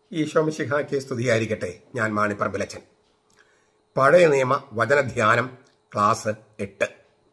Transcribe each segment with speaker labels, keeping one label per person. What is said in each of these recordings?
Speaker 1: ഈശോ മിശിഹായ്ക്ക് സ്തുതിയായിരിക്കട്ടെ. ഞാൻ മാണിപ്പറമ്പിലച്ചൻ. പഴയ നിയമ വചനധ്യാനം ക്ലാസ് 8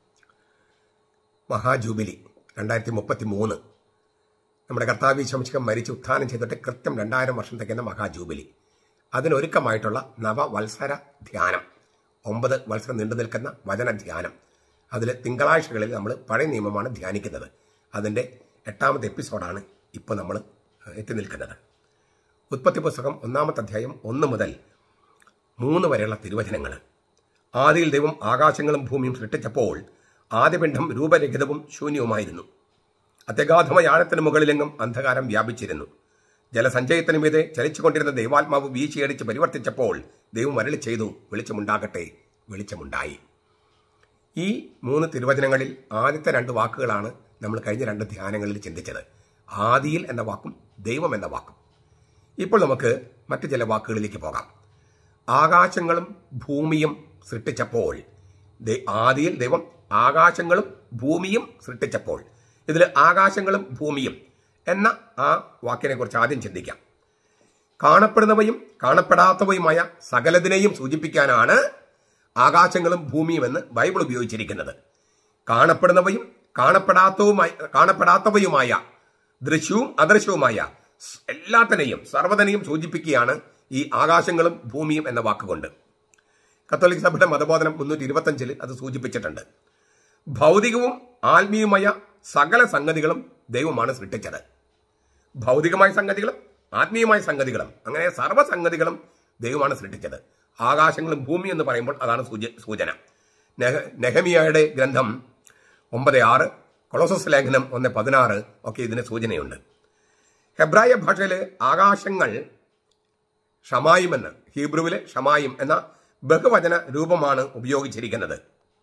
Speaker 1: മഹാജൂബിലി 2033. നമ്മുടെ കർത്താവ് ഈശോ മിശിഹ മരിച്ച് ഉത്ഥാനം ചെയ്തിട്ട് കൃത്യം 2000 വർഷം തികയുന്ന മഹാജൂബിലി. അതിനൊരുക്കമായിട്ടുള്ള നവവത്സര ധ്യാനം, 9 വത്സരം നീണ്ടു നിൽക്കുന്ന വചനധ്യാനം. അതിൽ തിങ്കളാഴ്ചകളിൽ നമ്മൾ പഴയ നിയമമാണ് ധ്യാനിക്കുന്നത്. അതിൻ്റെ 8ാമത്തെ എപ്പിസോഡാണ് ഇപ്പോൾ നമ്മൾ എത്തി നിൽക്കുന്നത്. ഉൽപ്പത്തി പുസ്തകം 1-ാമത്തെ അധ്യായം 1 മുതൽ 3 വരെയുള്ള തിരുവചനങ്ങൾ. ആദിയിൽ ദൈവം ആകാശങ്ങളും ഭൂമിയും സൃഷ്ടിച്ചപ്പോൾ ആദ്യപിണ്ഡം രൂപരഹിതവും ശൂന്യവുമായിരുന്നു. അത്യഗാധമായ ആഴത്തിന് മുകളിലെങ്ങും അന്ധകാരം വ്യാപിച്ചിരുന്നു. ജലസഞ്ചയത്തിനു മീതെ ചലിച്ചുകൊണ്ടിരുന്ന ദൈവാത്മാവ് വീശിയടിച്ച് പരിവർത്തിച്ചപ്പോൾ ദൈവം അരുളി ചെയ്തു, വെളിച്ചമുണ്ടാകട്ടെ. വെളിച്ചമുണ്ടായി. ഈ 3 തിരുവചനങ്ങളിൽ ആദ്യത്തെ 2 വാക്കുകളാണ് നമ്മൾ കഴിഞ്ഞ 2 ധ്യാനങ്ങളിൽ ചിന്തിച്ചത്. ആദിയിൽ എന്ന വാക്കും ദൈവം എന്ന വാക്കും. ഇപ്പോൾ നമുക്ക് മറ്റു ചില വാക്കുകളിലേക്ക് പോകാം. ആകാശങ്ങളും ഭൂമിയും സൃഷ്ടിച്ചപ്പോൾ, ആദിയിൽ ദൈവം ആകാശങ്ങളും ഭൂമിയും സൃഷ്ടിച്ചപ്പോൾ, ഇതിൽ ആകാശങ്ങളും ഭൂമിയും എന്ന ആ വാക്കിനെ കുറിച്ച് ആദ്യം ചിന്തിക്കാം. കാണപ്പെടുന്നവയും കാണപ്പെടാത്തവയുമായ സകലതിനെയും സൂചിപ്പിക്കാനാണ് ആകാശങ്ങളും ഭൂമിയും എന്ന് ബൈബിൾ ഉപയോഗിച്ചിരിക്കുന്നത്. കാണപ്പെടുന്നവയും കാണപ്പെടാത്തവയുമായ ദൃശ്യവും അദൃശ്യവുമായ എല്ലാത്തിനെയും സർവ്വതനെയും സൂചിപ്പിക്കുകയാണ് ഈ ആകാശങ്ങളും ഭൂമിയും എന്ന വാക്കുകൊണ്ട്. കത്തോലിക്ക സഭയുടെ മതബോധനം 325 അത് സൂചിപ്പിച്ചിട്ടുണ്ട്. ഭൗതികവും ആത്മീയമായ സകല സംഗതികളും ദൈവമാണ് സൃഷ്ടിച്ചത്. ഭൗതികമായ സംഗതികളും ആത്മീയമായ സംഗതികളും, അങ്ങനെ സർവ്വസംഗതികളും ദൈവമാണ് സൃഷ്ടിച്ചത്. ആകാശങ്ങളും ഭൂമി എന്ന് പറയുമ്പോൾ അതാണ് സൂചന. നെഹമിയായുടെ ഗ്രന്ഥം 9:6, കൊളോസസ് ലേഖനം 1:16 ഒക്കെ ഇതിന് സൂചനയുണ്ട്. ഹെബ്രായ ഭാഷയിൽ ആകാശങ്ങൾ ഷമായിം എന്ന്, ഹീബ്രുവിലെ ഷമായിം എന്ന ബഹുവചന രൂപമാണ് ഉപയോഗിച്ചിരിക്കുന്നത്.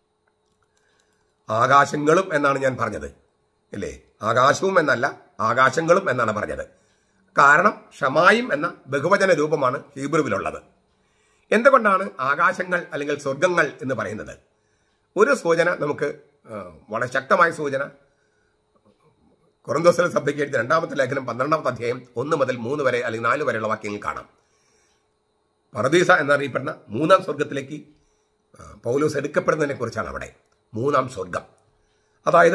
Speaker 1: ആകാശങ്ങളും എന്നാണ് ഞാൻ പറഞ്ഞത്, അല്ലേ? ആകാശവും എന്നല്ല, ആകാശങ്ങളും എന്നാണ് പറഞ്ഞത്. കാരണം ഷമായിം എന്ന ബഹുവചന രൂപമാണ് ഹീബ്രുവിലുള്ളത്. എന്തുകൊണ്ടാണ് ആകാശങ്ങൾ അല്ലെങ്കിൽ സ്വർഗങ്ങൾ എന്ന് പറയുന്നത്? ഒരു സൂചന നമുക്ക്, വളരെ ശക്തമായ സൂചന, കൊറിന്തോസിലെ സഭയ്ക്ക് എഴുതിയ 2-ാമത്തെ ലേഖനം 12-ാമത്തെ അധ്യായം 1 മുതൽ 3 വരെ അല്ലെങ്കിൽ 4 വരെയുള്ള വാക്യങ്ങൾ കാണാം. പറുദീസ എന്നറിയപ്പെടുന്ന 3-ാം സ്വർഗത്തിലേക്ക് പൗലോസ് എടുക്കപ്പെടുന്നതിനെ കുറിച്ചാണ് അവിടെ. 3-ാം സ്വർഗം, അതായത്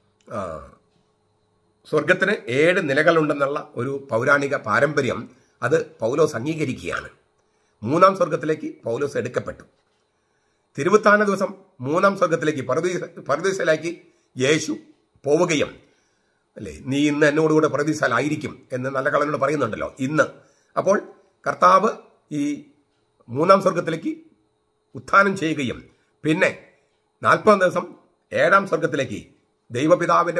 Speaker 1: സ്വർഗത്തിന് 7 നിലകളുണ്ടെന്നുള്ള ഒരു പൗരാണിക പാരമ്പര്യം, അത് പൗലോസ് അംഗീകരിക്കുകയാണ്. 3-ാം സ്വർഗത്തിലേക്ക് പൗലോസ് എടുക്കപ്പെട്ടു. തിരുവുത്ഥാന ദിവസം 3-ാം സ്വർഗത്തിലേക്ക് പറുദീസയിലേക്ക് യേശു പോവുകയും, അല്ലേ, നീ ഇന്ന് എന്നോടുകൂടെ പറുദീസയിലായിരിക്കും എന്ന് നല്ല കളനോട് പറയുന്നുണ്ടല്ലോ ഇന്ന്. അപ്പോൾ കർത്താവ് ഈ 3-ാം സ്വർഗത്തിലേക്ക് ഉത്ഥാനം ചെയ്യുകയും പിന്നെ 40 ദിവസം 7-ാം സ്വർഗത്തിലേക്ക് ദൈവപിതാവിന്റെ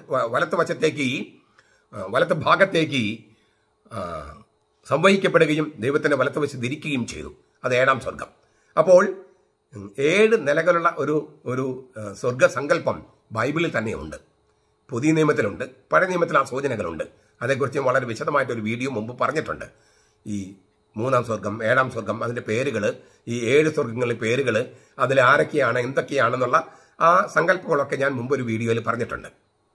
Speaker 1: വലത്ത് ഭാഗത്തേക്ക് സംവഹിക്കപ്പെടുകയും ദൈവത്തിന്റെ വലത്ത് വശത്ത് ഇരിക്കുകയും ചെയ്തു. അത് 7-ാം സ്വർഗം. അപ്പോൾ 7 നിലകളുള്ള ഒരു സ്വർഗസങ്കല്പം ബൈബിളിൽ തന്നെയുണ്ട്. പുതിയ നിയമത്തിലുണ്ട്, പഴയ നിയമത്തിൽ ആ സൂചനകളുണ്ട്. അതേക്കുറിച്ച് വളരെ വിശദമായിട്ടൊരു വീഡിയോ മുമ്പ് പറഞ്ഞിട്ടുണ്ട്. ഈ 3-ാം സ്വർഗം, 7-ാം സ്വർഗം, അതിന്റെ പേരുകൾ, ഈ 7 സ്വർഗങ്ങളിലെ പേരുകൾ, അതിൽ ആരൊക്കെയാണ് എന്തൊക്കെയാണെന്നുള്ള ആ സങ്കല്പങ്ങളൊക്കെ ഞാൻ മുമ്പ് ഒരു വീഡിയോയിൽ പറഞ്ഞിട്ടുണ്ട്.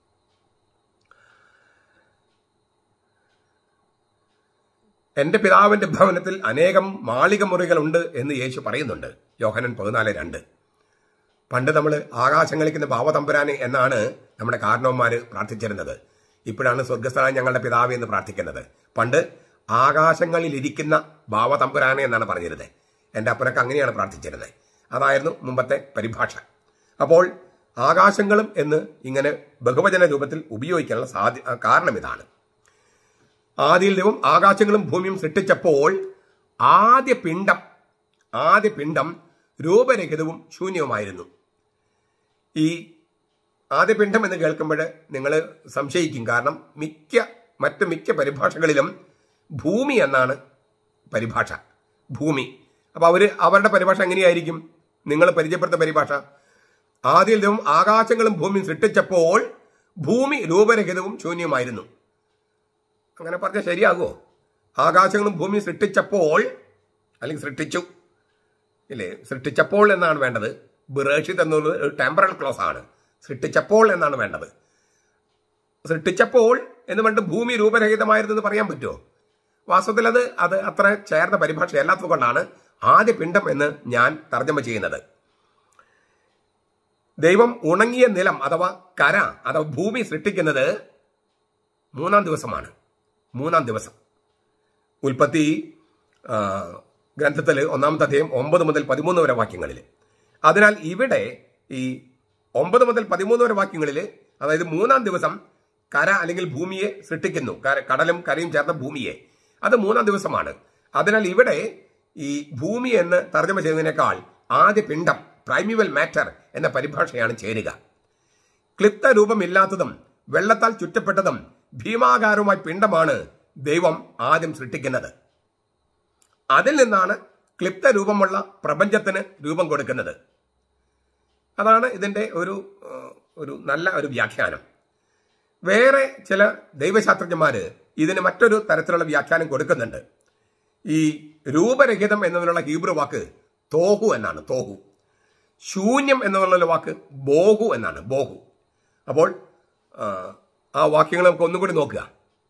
Speaker 1: എന്റെ പിതാവിന്റെ ഭവനത്തിൽ അനേകം മാളിക മുറികളുണ്ട് എന്ന് യേശു പറയുന്നുണ്ട്, യോഹന്നാൻ 14:2. പണ്ട് നമ്മൾ ആകാശങ്ങളിക്കുന്ന ഭാവതമ്പുരാനെ എന്നാണ് നമ്മുടെ കാരണവന്മാർ പ്രാർത്ഥിച്ചിരുന്നത്. ഇപ്പോഴാണ് സ്വർഗസ്ഥനായ ഞങ്ങളുടെ പിതാവ് എന്ന് പ്രാർത്ഥിക്കുന്നത്. പണ്ട് ആകാശങ്ങളിലിരിക്കുന്ന ഭാവതമ്പുരാനെ എന്നാണ് പറഞ്ഞിരുന്നത്. എൻ്റെ അപ്പനൊക്കെ അങ്ങനെയാണ് പ്രാർത്ഥിച്ചിരുന്നത്. അതായിരുന്നു മുമ്പത്തെ പരിഭാഷ. അപ്പോൾ ആകാശങ്ങളും എന്ന് ഇങ്ങനെ ബഹുവചന രൂപത്തിൽ ഉപയോഗിക്കാനുള്ള കാരണം ഇതാണ്. ആദിയിൽ ദൈവം ആകാശങ്ങളും ഭൂമിയും സൃഷ്ടിച്ചപ്പോൾ ആദ്യ പിണ്ഡം രൂപരഹിതവും ശൂന്യവുമായിരുന്നു. ഈ ആദ്യപിണ്ഡം എന്ന് കേൾക്കുമ്പോൾ നിങ്ങൾ സംശയിക്കും. കാരണം മറ്റു മിക്ക പരിഭാഷകളിലും ഭൂമി എന്നാണ് പരിഭാഷ, ഭൂമി. അപ്പോൾ അവരുടെ പരിഭാഷ എങ്ങനെയായിരിക്കും? നിങ്ങൾ പരിചയപ്പെടുത്ത പരിഭാഷ, ആദ്യം ദൈവം ആകാശങ്ങളും ഭൂമിയും സൃഷ്ടിച്ചപ്പോൾ ഭൂമി രൂപരഹിതവും ശൂന്യമായിരുന്നു. അങ്ങനെ പറഞ്ഞാൽ ശരിയാകുമോ? ആകാശങ്ങളും ഭൂമിയും സൃഷ്ടിച്ചപ്പോൾ, അല്ലെങ്കിൽ സൃഷ്ടിച്ചു, ഇല്ലേ? സൃഷ്ടിച്ചപ്പോൾ എന്നാണ് വേണ്ടത്. ബിറേഷിത് എന്നുള്ളത് ഒരു ടെമ്പറൽ ക്ലോസ് ആണ്. സൃഷ്ടിച്ചപ്പോൾ എന്നാണ് വേണ്ടത്. സൃഷ്ടിച്ചപ്പോൾ എന്ന് പറഞ്ഞിട്ട് ഭൂമി രൂപരഹിതമായിരുന്നെന്ന് പറയാൻ പറ്റുമോ? വാസ്തവത്തിൽ അത് അത്ര ചേർന്ന പരിഭാഷയല്ലാത്തത് കൊണ്ടാണ് ആദ്യ പിണ്ഡം എന്ന് ഞാൻ തർജ്ജമ ചെയ്യുന്നത്. ദൈവം ഉണങ്ങിയ നിലം അഥവാ കര അഥവാ ഭൂമി സൃഷ്ടിക്കുന്നത് 3-ാം ദിവസമാണ്. 3-ാം ദിവസം. ഉൽപ്പത്തി ഗ്രന്ഥത്തിൽ 1-ാമത്തെ അധ്യായം 9 മുതൽ 13 വരെ വാക്യങ്ങളിൽ. അതിനാൽ ഇവിടെ ഈ 9 മുതൽ 13 വരെ വാക്യങ്ങളിൽ, അതായത് 3-ാം ദിവസം കര അല്ലെങ്കിൽ ഭൂമിയെ സൃഷ്ടിക്കുന്നു. കടലും കരയും ചേർന്ന ഭൂമിയെ, അത് 3-ാം ദിവസമാണ്. അതിനാൽ ഇവിടെ ഈ ഭൂമി എന്ന് തർജ്ജമ ചെയ്യുന്നതിനേക്കാൾ ആദ്യ പിണ്ഡം, പ്രൈമിവൽ മാറ്റർ എന്ന പരിഭാഷയാണ് ചേരുക. ക്ലിപ്ത രൂപമില്ലാത്തതും വെള്ളത്താൽ ചുറ്റപ്പെട്ടതും ഭീമാകാരവുമായ പിണ്ഡമാണ് ദൈവം ആദ്യം സൃഷ്ടിക്കുന്നത്. അതിൽ നിന്നാണ് ക്ലിപ്ത രൂപമുള്ള പ്രപഞ്ചത്തിന് രൂപം കൊടുക്കുന്നത്. അതാണ് ഇതിന്റെ ഒരു നല്ല ഒരു വ്യാഖ്യാനം. വേറെ ചില ദൈവശാസ്ത്രജ്ഞന്മാര് ഇതിന് മറ്റൊരു തരത്തിലുള്ള വ്യാഖ്യാനം കൊടുക്കുന്നുണ്ട്. ഈ രൂപരഹിതം എന്നതിനുള്ള ഹീബ്രു വാക്ക് തോഹു എന്നാണ്. തോഹു. ശൂന്യം എന്നുള്ള വാക്ക് ബോഹു എന്നാണ്. ബോഹു. അപ്പോൾ ആ വാക്യങ്ങൾ നമുക്ക് ഒന്നും കൂടി നോക്കുക.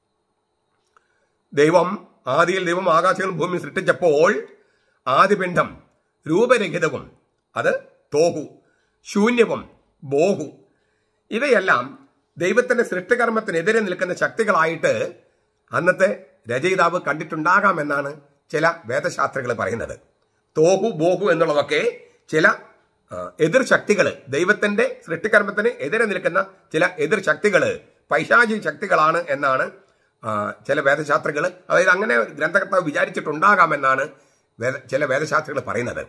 Speaker 1: ആദിയിൽ ദൈവം ആകാശങ്ങളും ഭൂമിയും സൃഷ്ടിച്ചപ്പോൾ ആദിപിണ്ഡം രൂപരഹിതവും, അത് തോഹു, ശൂന്യവും ബോഹു. ഇവയെല്ലാം ദൈവത്തിന്റെ സൃഷ്ടികർമ്മത്തിനെതിരെ നിൽക്കുന്ന ശക്തികളായിട്ട് അന്നത്തെ രചയിതാവ് കണ്ടിട്ടുണ്ടാകാമെന്നാണ് ചില വേദശാസ്ത്രികൾ പറയുന്നത്. തോഹു ബോഹു എന്നുള്ളതൊക്കെ ചില എതിർ ശക്തികൾ, ദൈവത്തിന്റെ സൃഷ്ടികർമ്മത്തിന് എതിരെ നിൽക്കുന്ന ചില എതിർ ശക്തികൾ, പൈശാചിക ശക്തികളാണ് എന്നാണ് ചില വേദശാസ്ത്രികൾ, അതായത് അങ്ങനെ ഗ്രന്ഥകർത്താവ് വിചാരിച്ചിട്ടുണ്ടാകാമെന്നാണ് ചില വേദശാസ്ത്രികൾ പറയുന്നത്.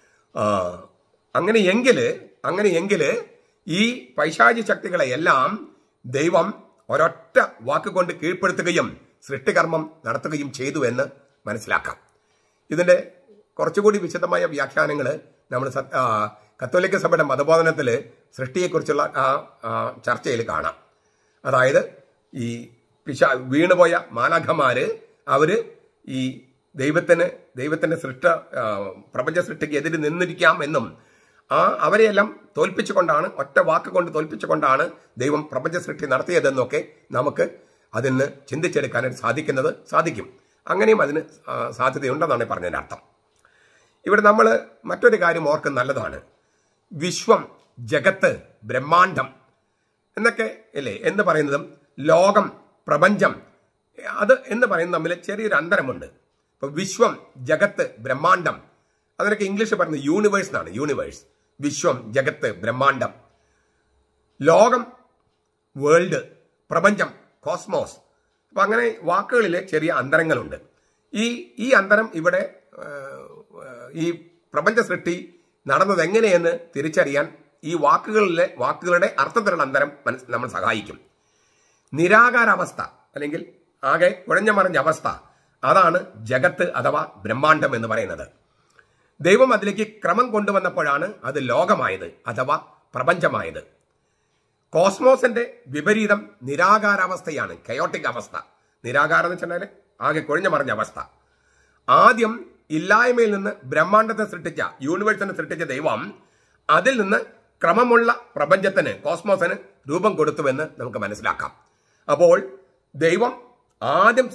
Speaker 1: അങ്ങനെയെങ്കിൽ ഈ പൈശാചി ശക്തികളെ എല്ലാം ദൈവം ഒരൊറ്റ വാക്കുകൊണ്ട് കീഴ്പ്പെടുത്തുകയും സൃഷ്ടികർമ്മം നടത്തുകയും ചെയ്തു എന്ന് മനസ്സിലാക്കാം. ഇതിന്റെ കുറച്ചുകൂടി വിശദമായ വ്യാഖ്യാനങ്ങൾ നമ്മൾ കത്തോലിക്ക സഭയുടെ മതബോധനത്തിൽ സൃഷ്ടിയെക്കുറിച്ചുള്ള ചർച്ചയിൽ കാണാം. അതായത് ഈ വീണുപോയ മാലാഖമാര് അവര് ഈ ദൈവത്തിന്റെ പ്രപഞ്ച സൃഷ്ടിക്ക് എതിരെ നിന്നിരിക്കാം എന്നും അവരെയെല്ലാം തോൽപ്പിച്ചുകൊണ്ടാണ്, ഒറ്റ വാക്കുകൊണ്ട് തോൽപ്പിച്ചുകൊണ്ടാണ് ദൈവം പ്രപഞ്ച സൃഷ്ടി നടത്തിയതെന്നൊക്കെ നമുക്ക് അതിന് ചിന്തിച്ചെടുക്കാനായിട്ട് സാധിക്കും. അങ്ങനെയും അതിന് സാധ്യതയുണ്ടെന്നാണ് പറഞ്ഞതിന്റെ അർത്ഥം. ഇവിടെ നമ്മൾ മറ്റൊരു കാര്യം ഓർക്കുന്നത് നല്ലതാണ്. വിശ്വം, ജഗത്ത്, ബ്രഹ്മാണ്ഡം എന്നൊക്കെ അല്ലേ എന്ന് പറയുന്നതും ലോകം, പ്രപഞ്ചം അത് എന്ന് പറയുന്നത് തമ്മിൽ ചെറിയൊരു അന്തരമുണ്ട്. ഇപ്പൊ വിശ്വം, ജഗത്ത്, ബ്രഹ്മാണ്ഡം, അതിനൊക്കെ ഇംഗ്ലീഷ് പറയുന്നത് യൂണിവേഴ്സ് എന്നാണ്. യൂണിവേഴ്സ്, വിശ്വം, ജഗത്ത്, ബ്രഹ്മാണ്ഡം. ലോകം, വേൾഡ്, പ്രപഞ്ചം, കോസ്മോസ്. അപ്പൊ അങ്ങനെ വാക്കുകളിൽ ചെറിയ അന്തരങ്ങളുണ്ട്. ഈ അന്തരം ഇവിടെ ഈ പ്രപഞ്ച സൃഷ്ടി നടന്നത് എങ്ങനെയെന്ന് തിരിച്ചറിയാൻ ഈ വാക്കുകളുടെ അർത്ഥത്തിലുള്ള അന്തരം നമ്മൾ സഹായിക്കും. നിരാകാരാവസ്ഥ അല്ലെങ്കിൽ ആകെ കുഴഞ്ഞമറിഞ്ഞ അവസ്ഥ, അതാണ് ജഗത്ത് അഥവാ ബ്രഹ്മാണ്ഡം എന്ന് പറയുന്നത്. ദൈവം അതിലേക്ക് ക്രമം കൊണ്ടുവന്നപ്പോഴാണ് അത് ലോകമായത് അഥവാ പ്രപഞ്ചമായത്. കോസ്മോസിന്റെ വിപരീതം നിരാകാരാവസ്ഥയാണ്, കയോട്ടിക് അവസ്ഥ. നിരാകാരം എന്ന് വെച്ചാൽ ആകെ കുഴഞ്ഞമറിഞ്ഞ അവസ്ഥ. ആദ്യം ഇല്ലായ്മയിൽ നിന്ന് ബ്രഹ്മാണ്ഡത്തെ സൃഷ്ടിച്ച, യൂണിവേഴ്സിനെ സൃഷ്ടിച്ച ദൈവം അതിൽ നിന്ന് ക്രമമുള്ള പ്രപഞ്ചത്തിന്, കോസ്മോസിന് രൂപം കൊടുത്തുവെന്ന് നമുക്ക് മനസ്സിലാക്കാം. അപ്പോൾ ദൈവം ആദ്യം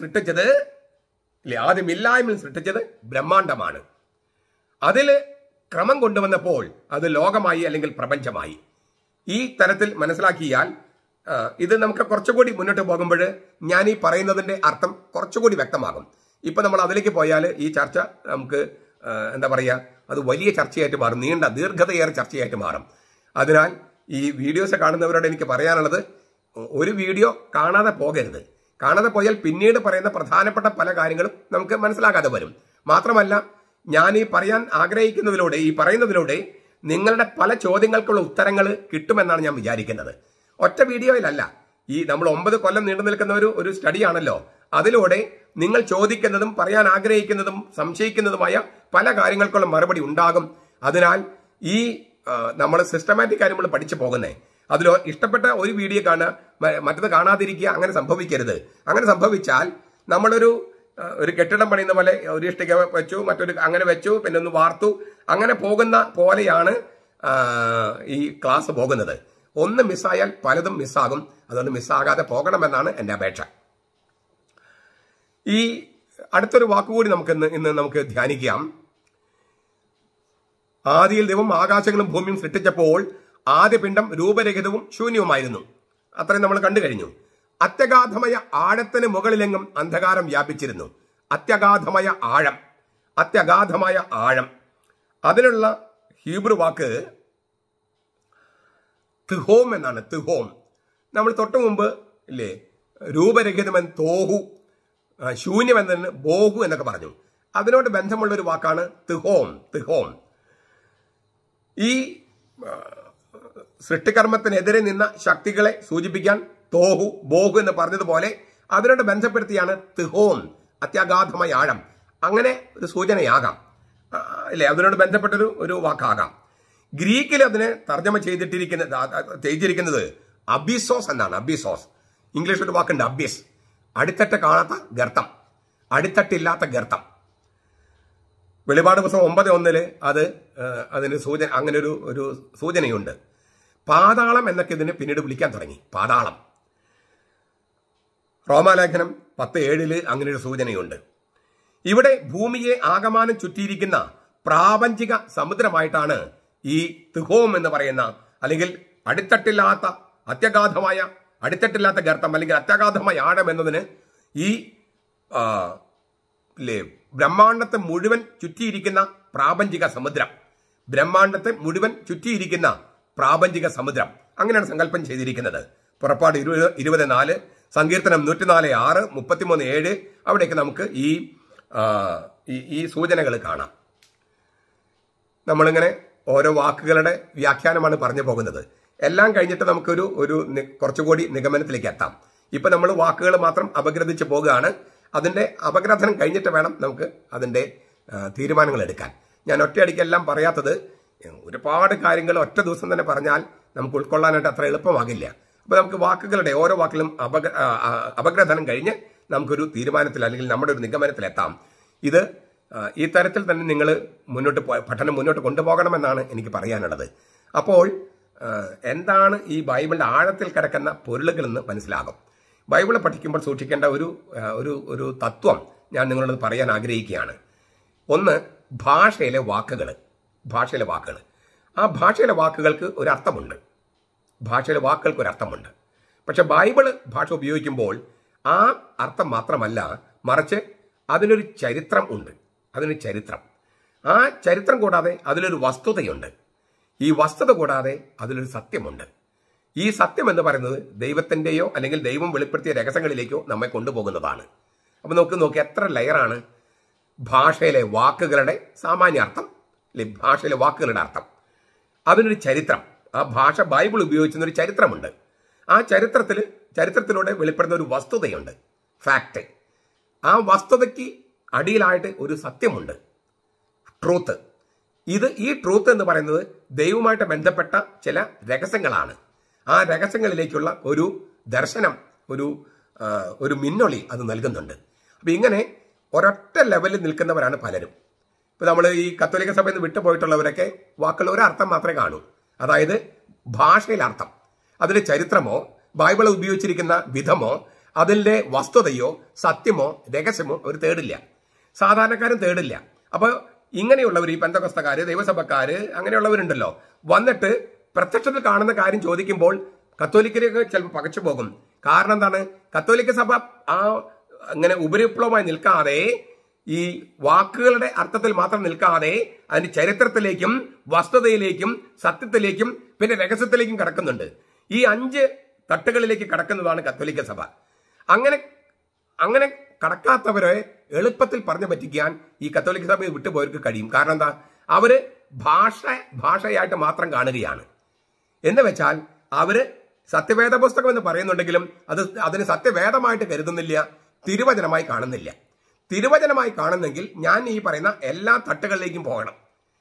Speaker 1: ഇല്ലായ്മയിൽ സൃഷ്ടിച്ചത് ബ്രഹ്മാണ്ഡമാണ്. അതിൽ ക്രമം കൊണ്ടുവന്നപ്പോൾ അത് ലോകമായി അല്ലെങ്കിൽ പ്രപഞ്ചമായി. ഈ തരത്തിൽ മനസ്സിലാക്കിയാൽ ഇത് നമുക്ക് കുറച്ചുകൂടി മുന്നോട്ട് പോകുമ്പോൾ ഞാൻ ഈ പറയുന്നതിന്റെ അർത്ഥം കുറച്ചുകൂടി വ്യക്തമാകും. ഇപ്പൊ നമ്മൾ അതിലേക്ക് പോയാൽ ഈ ചർച്ച നമുക്ക് എന്താ പറയുക, അത് വലിയ ചർച്ചയായിട്ട് മാറും, ദീർഘതയേറെ ചർച്ചയായിട്ട് മാറും. അതിനാൽ ഈ വീഡിയോസ് കാണുന്നവരോട് എനിക്ക് പറയാനുള്ളത്, ഒരു വീഡിയോ കാണാതെ പോകരുത്. കാണാതെ പോയാൽ പിന്നീട് പറയുന്ന പ്രധാനപ്പെട്ട പല കാര്യങ്ങളും നമുക്ക് മനസ്സിലാകാതെ വരും. മാത്രമല്ല, ഞാൻ ഈ പറയാൻ ആഗ്രഹിക്കുന്നതിലൂടെ, ഈ പറയുന്നതിലൂടെ നിങ്ങളുടെ പല ചോദ്യങ്ങൾക്കുള്ള ഉത്തരങ്ങൾ കിട്ടുമെന്നാണ് ഞാൻ വിചാരിക്കുന്നത്. ഒറ്റ വീഡിയോയിലല്ല, ഈ നമ്മൾ 9 കൊല്ലം നീണ്ടു നിൽക്കുന്ന ഒരു സ്റ്റഡിയാണല്ലോ. അതിലൂടെ നിങ്ങൾ ചോദിക്കുന്നതും പറയാൻ ആഗ്രഹിക്കുന്നതും സംശയിക്കുന്നതുമായ പല കാര്യങ്ങൾക്കുള്ള മറുപടി ഉണ്ടാകും. അതിനാൽ ഈ നമ്മൾ സിസ്റ്റമാറ്റിക് കാര്യം നമ്മൾ പഠിച്ചു പോകുന്നേ. അതിൽ ഇഷ്ടപ്പെട്ട ഒരു വീഡിയോ കാണുക, മറ്റത് കാണാതിരിക്കുക, അങ്ങനെ സംഭവിക്കരുത്. അങ്ങനെ സംഭവിച്ചാൽ നമ്മളൊരു കെട്ടിടം പണിയുന്ന പോലെ ഒരു ഇഷ്ടിക വെച്ചു, മറ്റൊരു അങ്ങനെ വെച്ചു, പിന്നെ ഒന്ന് വാർത്തു, അങ്ങനെ പോകുന്ന പോലെയാണ് ഈ ക്ലാസ് പോകുന്നത്. ഒന്ന് മിസ്സായാൽ പലതും മിസ്സാകും. അതുകൊണ്ട് മിസ്സാകാതെ പോകണമെന്നാണ് എൻ്റെ അപേക്ഷ. ഈ അടുത്തൊരു വാക്കുകൂടി ഇന്ന് നമുക്ക് ധ്യാനിക്കാം. ആദിയിൽ ദൈവം ആകാശങ്ങളും ഭൂമിയും സൃഷ്ടിച്ചപ്പോൾ ആദ്യ പിണ്ഡം രൂപരഹിതവും ശൂന്യവുമായിരുന്നു. അത്രയും നമ്മൾ കണ്ടു കഴിഞ്ഞു. അത്യഗാധമായ ആഴത്തിന് മുകളിലെങ്ങും അന്ധകാരം വ്യാപിച്ചിരുന്നു. അത്യഗാധമായ ആഴം, അത്യഗാധമായ ആഴം. അതിനുള്ള ഹീബ്രു വാക്ക് തിഹോം എന്നാണ്. തിഹോം. നമ്മൾ തൊട്ടു മുമ്പ് ഇല്ലേ രൂപരഹിതമെന്ന് തോഹു, ശൂന്യമെന്നതിന് ബോഹു എന്നൊക്കെ പറഞ്ഞു. അതിനോട് ബന്ധമുള്ള ഒരു വാക്കാണ് തിഹോം. തിഹോം ഈ സൃഷ്ടികർമ്മത്തിനെതിരെ നിന്ന ശക്തികളെ സൂചിപ്പിക്കാൻ തോഹു ബോഹു എന്ന് പറഞ്ഞതുപോലെ അതിനോട് ബന്ധപ്പെടുത്തിയാണ് തിഹോം, അത്യഗാധമായ ആഴം. അങ്ങനെ ഒരു സൂചനയാകാം അല്ലെ, അതിനോട് ബന്ധപ്പെട്ടൊരു ഒരു വാക്കാകാം. ഗ്രീക്കിൽ അതിനെ തർജ്ജമ ചെയ്തിരിക്കുന്നത് അബിസോസ് എന്നാണ്. അബിസോസ്. ഇംഗ്ലീഷ് ഒരു വാക്കുണ്ട് അബിസ്, അടിത്തട്ട് കാണാത്ത ഗർത്തം, അടിത്തട്ടില്ലാത്ത ഗർത്തം. വെളിപാട് പുസ്തകം 9:1 അതിന് അങ്ങനെ ഒരു സൂചനയുണ്ട്. പാതാളം എന്നൊക്കെ ഇതിന് പിന്നീട് വിളിക്കാൻ തുടങ്ങി. പാതാളം. റോമാലേഖനം 10:7 അങ്ങനെ ഒരു സൂചനയുണ്ട്. ഇവിടെ ഭൂമിയെ ആകമാനം ചുറ്റിയിരിക്കുന്ന പ്രാപഞ്ചിക സമുദ്രമായിട്ടാണ് ഈ തിഹോം എന്ന് പറയുന്ന, അല്ലെങ്കിൽ അടിത്തട്ടില്ലാത്ത ഗർത്തം അല്ലെങ്കിൽ അത്യഗാധമായ ആഴം എന്നതിന് ഈ ബ്രഹ്മാണ്ടത്തെ മുഴുവൻ ചുറ്റിയിരിക്കുന്ന പ്രാപഞ്ചിക സമുദ്രം, ബ്രഹ്മാണ്ടത്തെ മുഴുവൻ ചുറ്റിയിരിക്കുന്ന പ്രാപഞ്ചിക സമുദ്രം, അങ്ങനെയാണ് സങ്കല്പം ചെയ്തിരിക്കുന്നത്. പുറപ്പാട് 20:4, സങ്കീർത്തനം 104:6, 33:7 അവിടെയൊക്കെ നമുക്ക് ഈ സൂചനകൾ കാണാം. നമ്മളിങ്ങനെ ഓരോ വാക്കുകളുടെ വ്യാഖ്യാനമാണ് പറഞ്ഞു പോകുന്നത്. എല്ലാം കഴിഞ്ഞിട്ട് നമുക്കൊരു കുറച്ചുകൂടി നിഗമനത്തിലേക്ക് എത്താം. ഇപ്പൊ നമ്മൾ വാക്കുകൾ മാത്രം അപഗ്രഥിച്ച് പോകുകയാണ്. അതിന്റെ അപഗ്രഥനം കഴിഞ്ഞിട്ട് വേണം നമുക്ക് അതിന്റെ തീരുമാനങ്ങൾ എടുക്കാൻ. ഞാൻ ഒറ്റയടിക്കെല്ലാം പറയാത്തത്, ഒരുപാട് കാര്യങ്ങൾ ഒറ്റ ദിവസം തന്നെ പറഞ്ഞാൽ നമുക്ക് ഉൾക്കൊള്ളാനായിട്ട് അത്ര എളുപ്പമാകില്ല. അപ്പൊ നമുക്ക് വാക്കുകളുടെ ഓരോ വാക്കിലും അപഗ്രഥനം കഴിഞ്ഞ് നമുക്കൊരു തീരുമാനത്തിൽ അല്ലെങ്കിൽ നമ്മുടെ ഒരു നിഗമനത്തിലെത്താം. ഇത് ഈ തരത്തിൽ തന്നെ നിങ്ങൾ പഠനം മുന്നോട്ട് കൊണ്ടുപോകണമെന്നാണ് എനിക്ക് പറയാനുള്ളത്. അപ്പോൾ എന്താണ് ഈ ബൈബിളിന്റെ ആഴത്തിൽ കിടക്കുന്ന പൊരുളുകളെന്ന് മനസ്സിലാകും. ബൈബിള് പഠിക്കുമ്പോൾ സൂക്ഷിക്കേണ്ട ഒരു തത്വം ഞാൻ നിങ്ങളോട് പറയാൻ ആഗ്രഹിക്കുകയാണ്. ഒന്ന്, ഭാഷയിലെ വാക്കുകൾ. ആ ഭാഷയിലെ വാക്കുകൾക്ക് ഒരർത്ഥമുണ്ട്. പക്ഷെ ബൈബിള് ഭാഷ ഉപയോഗിക്കുമ്പോൾ ആ അർത്ഥം മാത്രമല്ല, മറിച്ച് അതിനൊരു ചരിത്രം ഉണ്ട്. ആ ചരിത്രം കൂടാതെ അതിലൊരു വസ്തുതയുണ്ട്. ഈ വസ്തുത കൂടാതെ അതിലൊരു സത്യമുണ്ട്. ഈ സത്യം എന്ന് പറയുന്നത് ദൈവത്തിന്റെയോ അല്ലെങ്കിൽ ദൈവം വെളിപ്പെടുത്തിയ രഹസ്യങ്ങളിലേക്കോ നമ്മെ കൊണ്ടുപോകുന്നതാണ്. അപ്പൊ നോക്കി എത്ര ലെയറാണ് ഭാഷയിലെ വാക്കുകളുടെ സാമാന്യ അർത്ഥം, അല്ലെ, ഭാഷയിലെ വാക്കുകളുടെ അർത്ഥം. അതിനൊരു ചരിത്രം. ആ ഭാഷ ബൈബിൾ ഉപയോഗിക്കുന്ന ഒരു ചരിത്രമുണ്ട്. ആ ചരിത്രത്തിലൂടെ വെളിപ്പെടുന്ന ഒരു വസ്തുതയുണ്ട്, ഫാക്ട്. ആ വസ്തുതയ്ക്ക് അടിയിലായിട്ട് ഒരു സത്യമുണ്ട്, ട്രൂത്ത്. ഈ ട്രൂത്ത് എന്ന് പറയുന്നത് ദൈവവുമായിട്ട് ബന്ധപ്പെട്ട ചില രഹസ്യങ്ങളാണ്. ആ രഹസ്യങ്ങളിലേക്കുള്ള ഒരു ദർശനം, ഒരു മിന്നൊളി അത് നൽകുന്നുണ്ട്. അപ്പൊ ഇങ്ങനെ ഒരൊറ്റ ലെവലിൽ നിൽക്കുന്നവരാണ് പലരും. ഇപ്പൊ നമ്മൾ ഈ കത്തോലിക്ക സഭയിൽ നിന്ന് വിട്ടുപോയിട്ടുള്ളവരൊക്കെ വാക്കുകൾ ഒരർത്ഥം മാത്രമേ കാണൂ. അതായത് ഭാഷയിലെ അർത്ഥം, അതിന്റെ ചരിത്രമോ ബൈബിൾ ഉപയോഗിച്ചിരിക്കുന്ന വിധമോ അതിന്റെ വസ്തുതയോ സത്യമോ രഹസ്യമോ അവർ തേടില്ല, സാധാരണക്കാരും തേടില്ല. അപ്പൊ ഇങ്ങനെയുള്ളവർ, ഈ പെന്തക്കോസ്തക്കാര്, ദൈവസഭക്കാര്, അങ്ങനെയുള്ളവരുണ്ടല്ലോ, വന്നിട്ട് പ്രത്യക്ഷത്തിൽ കാണുന്ന കാര്യം ചോദിക്കുമ്പോൾ കത്തോലിക്കരൊക്കെ ചിലപ്പോൾ പകച്ചു പോകും. കാരണം എന്താണ്? കത്തോലിക്ക സഭ അങ്ങനെ ഉപരിപ്ലവമായി നിൽക്കാതെ, ഈ വാക്കുകളുടെ അർത്ഥത്തിൽ മാത്രം നിൽക്കാതെ അതിന്റെ ചരിത്രത്തിലേക്കും വസ്തുതയിലേക്കും സത്യത്തിലേക്കും പിന്നെ രഹസ്യത്തിലേക്കും കടക്കുന്നുണ്ട്. ഈ 5 തട്ടുകളിലേക്ക് കടക്കുന്നതാണ് കത്തോലിക്ക സഭ. അങ്ങനെ കടക്കാത്തവരെ എളുപ്പത്തിൽ പറഞ്ഞു പറ്റിക്കാൻ ഈ കത്തോലിക്ക സഭയെ വിട്ടുപോയവർക്ക് കഴിയും. കാരണം എന്താ? അവര് ഭാഷയായിട്ട് മാത്രം കാണുകയാണ്. എന്ന് വെച്ചാൽ അവര് സത്യവേദ പുസ്തകം എന്ന് പറയുന്നുണ്ടെങ്കിലും അതിന് സത്യവേദമായിട്ട് കരുതുന്നില്ല, തിരുവചനമായി കാണുന്നില്ല. തിരുവചനമായി കാണുന്നെങ്കിൽ ഞാൻ ഈ പറയുന്ന എല്ലാ തട്ടുകളിലേക്കും പോകണം.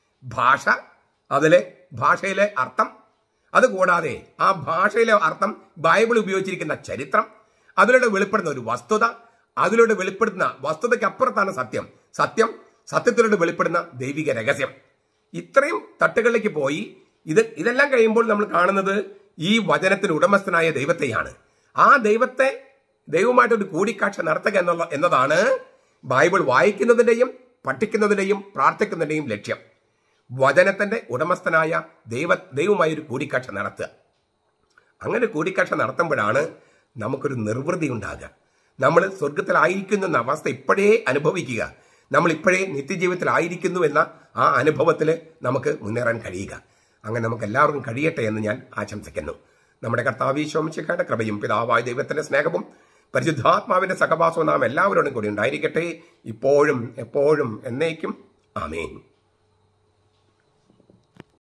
Speaker 1: ഭാഷയിലെ അർത്ഥം, അതുകൂടാതെ ആ ഭാഷയിലെ അർത്ഥം ബൈബിൾ ഉപയോഗിച്ചിരിക്കുന്ന ചരിത്രം, അതിലൂടെ വെളിപ്പെടുന്ന ഒരു വസ്തുത, അതിലൂടെ വെളിപ്പെടുന്ന വസ്തുതയ്ക്ക് അപ്പുറത്താണ് സത്യത്തിലൂടെ വെളിപ്പെടുന്ന ദൈവിക രഹസ്യം. ഇത്രയും തട്ടുകളിലേക്ക് പോയി ഇതെല്ലാം കഴിയുമ്പോൾ നമ്മൾ കാണുന്നത് ഈ വചനത്തിന് ഉടമസ്ഥനായ ദൈവത്തെയാണ്. ആ ദൈവവുമായിട്ടൊരു കൂടിക്കാഴ്ച നടത്തുക എന്നതാണ് ബൈബിൾ വായിക്കുന്നതിൻ്റെയും പഠിക്കുന്നതിൻ്റെയും പ്രാർത്ഥിക്കുന്നതിൻ്റെയും ലക്ഷ്യം വചനത്തിന്റെ ഉടമസ്ഥനായ ദൈവവുമായി ഒരു കൂടിക്കാഴ്ച നടത്തുക. അങ്ങനെ കൂടിക്കാഴ്ച നടത്തുമ്പോഴാണ് നമുക്കൊരു നിർവൃതി ഉണ്ടാകുക. നമ്മൾ സ്വർഗത്തിലായിരിക്കുന്നു എന്ന അവസ്ഥ ഇപ്പോഴേ അനുഭവിക്കുക. നമ്മൾ ഇപ്പോഴേ നിത്യജീവിതത്തിലായിരിക്കുന്നു എന്ന ആ അനുഭവത്തിൽ നമുക്ക് മുന്നേറാൻ കഴിയുക. അങ്ങനെ നമുക്ക് എല്ലാവർക്കും കഴിയട്ടെ എന്ന് ഞാൻ ആശംസിക്കുന്നു. നമ്മുടെ കർത്താവ് ഈശോ മിശിഹായുടെ കൃപയും പിതാവായ ദൈവത്തിന്റെ സ്നേഹവും പരിശുദ്ധാത്മാവിന്റെ സഹവാസവും നാം എല്ലാവരോടും കൂടി ഉണ്ടായിരിക്കട്ടെ, ഇപ്പോഴും എപ്പോഴും എന്നേക്കും. ആമേൻ.